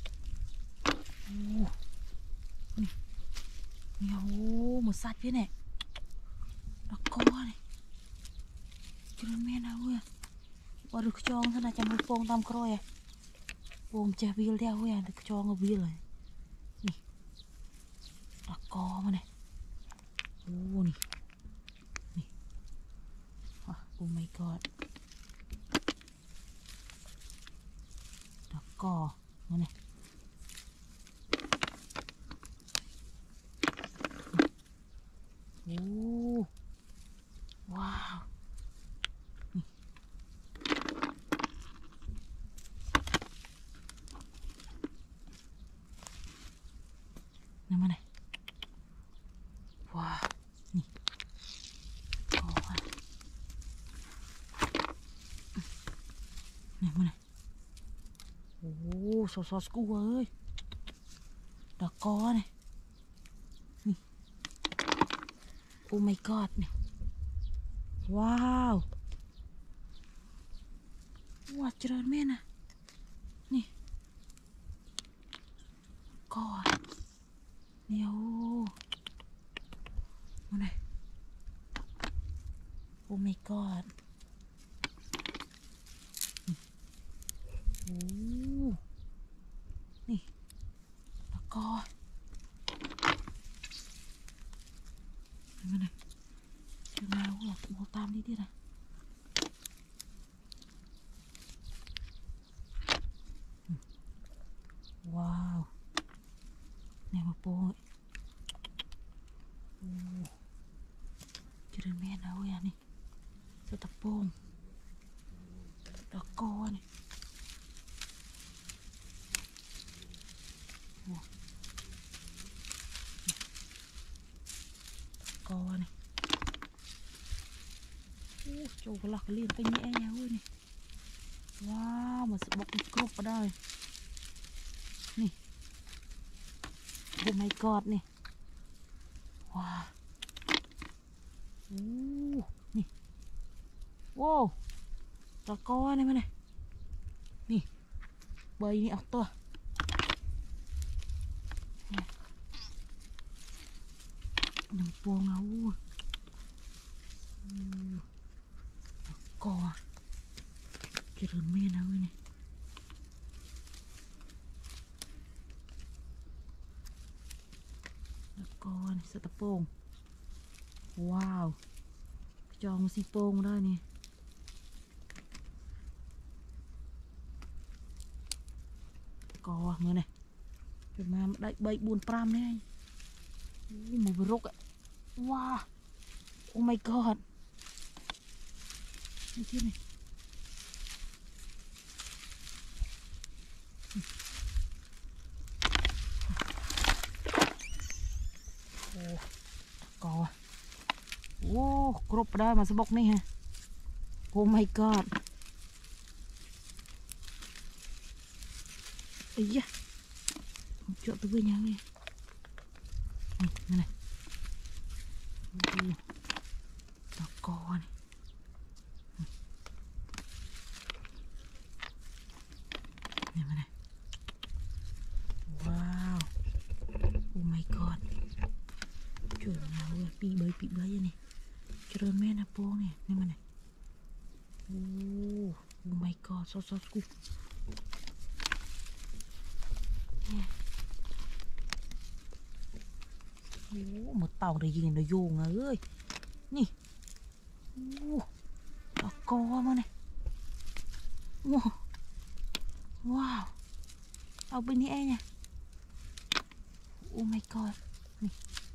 nhiều một sạch thế này đỏ cò này trơn men nào ơi và được cho thế này chăm được phong tam coi à phong chè vil theo ơi được cho ngọc vil này nè đỏ cò mà này nè nè oh my god đỏ cò mà này wow nè mà này wow nè nè mà này so scu ơi đỏ có này nè. Oh my god này wow wow trơn men à nè cò nhiều này oh my god นี่ตะกอเห็นไหมเนี่ยเจอมาหัวโมตามนี่ดินะว้าวเนี่ยมาโป้ยโอ้เจริญแม่นะเว้ยนี่สตะโป้งตะกอนี่กอนี่โอ้โจกหลักเรียนไปแย่เว้ยนี่ว้าวมันสบกกรุบมาได้นี่โอ้ my god นี่ว้าวโอ้นี่ว้าวตะกอนี่มันนี่ใบนี่ออกตัวน้ำปวงเอากอเจริญแม่นะเว้ยนี่แล้วก็นี่สตะโปงว้าวจองสีโปงได้นี่กอมือนี่เป็นมาได้ใบบุญปรามเนี่ยหมูบรุกอะว้าโอ้ my god นี่ที่นี่โอ้กอโอ้กรบได้มาสบกนี่ฮะโอ้ my god ไอ้ยะเจาะตัวเนี้ยเลยนี่นี่โอ้ตะกอนี่นี่มาเลยว้าวโอ้ my god เจอแล้วเว้ยปีใบนี่เจริญแม่นะโป้งเนี่ยนี่มันเนี่ยโอ้ my god ซอสกูโอ้หมดเต่าได้ยินได้โยงเอ้ยนี่โอ้ตะกอมาเนี่ยว้าวเอาไปนี่เองเนี่ยโอ้ my god นี่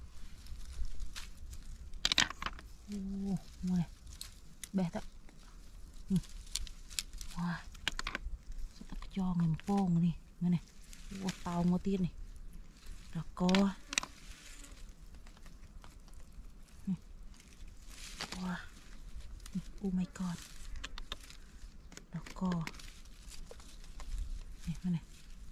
โอ้มาเลยแบะตะนี่ว้าสตะกจองเงินโป้งนี่มาเนี่ยโอ้เต่าโมตีนนี่ตะกอว้าโอ้ my god แล้วก็นี่มาเนี่ย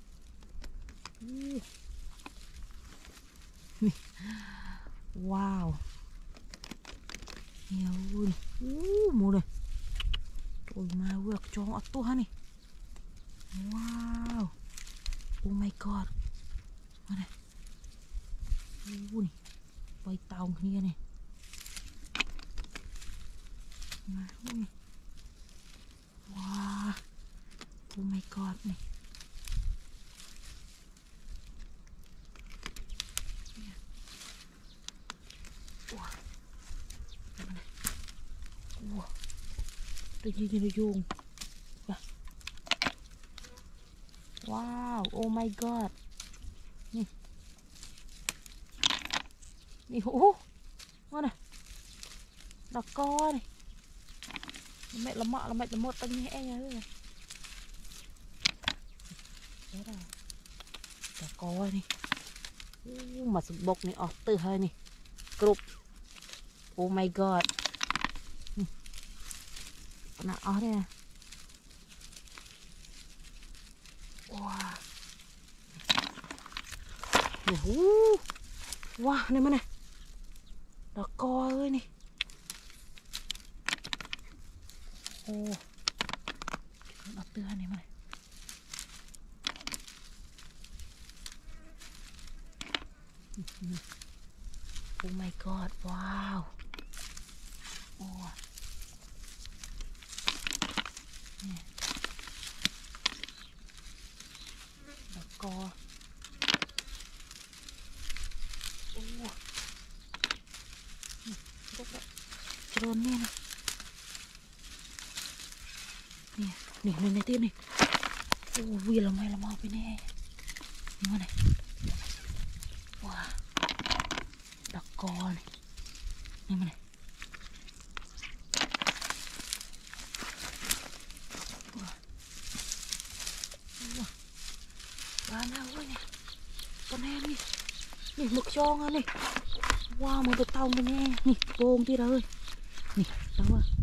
นี่ว้าวเฮียวุ้นหมูเลยโอ้ยมาเวิร์กจองอัดตัวนี่ว้าวโอ้ my god มาเนี่ยวุ้นไปเตาเนี้ยเนี่ยมาว้าวโอ้ my god นี่ตัวยืนโยงว้าวโอ้ my god นี่นี่โอ้ว่าน่ะดอกกอนี่mẹ là mọ là mẹ là một tầng nhẹ nha rồi thế là cả co đi mà sụp bột này ọt từ hơi này cục oh my god nó ó đây à wow wow này mà này đó co ơi này ô đọc từ này mà này oh my god wow oh nè đọc อโอ้ยกแบบโดนแน่นะนี่นี่ในที่นี่โอ้วีละไม่ละมาไปแน่นี่มาไหนว้าตะกอนี่มาไหนว้าหน้าเว้ยเนี่ยตัวแน่นี่นี่หมึกจองอ่ะนี่ว้ามันไปเตาไปแน่นี่โกงที่เลยนี่แล้วว่า